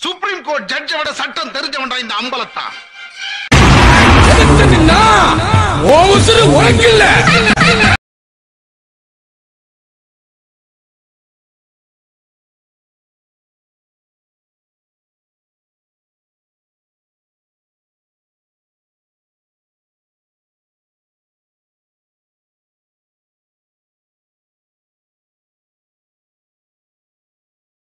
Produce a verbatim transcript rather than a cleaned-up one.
Supreme court ஜட்ஜை விட சட்டம் தெரிஞ்சவன்டா இந்த அம்பலத்தான். ஓ உசுரு உனக்கு இல்ல.